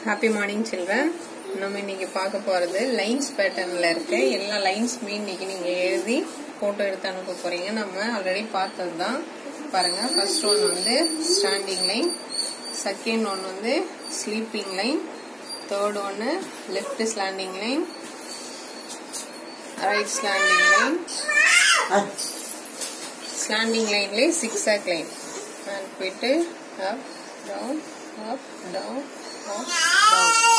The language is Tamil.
Happy morning children. நம்ம இன்னைக்கு பார்க்க போறது லைன்ஸ் பேட்டர்ன்ல இருக்கு. எல்லா லைன்ஸ் மீன் நீங்க எழுதி போட்டோ எடுத்து அனுப்ப போறீங்க. நம்ம ஆல்ரெடி பார்த்ததுதான். பாருங்க, ஃபர்ஸ்ட் ஒன் வந்து ஸ்டாண்டிங் லைன், செகண்ட் ஒன் வந்து sleeping line, third one left slanting line, right slanting line, slanting லைன்ல zigzag லைன் and போயிட்டு up down up down up down.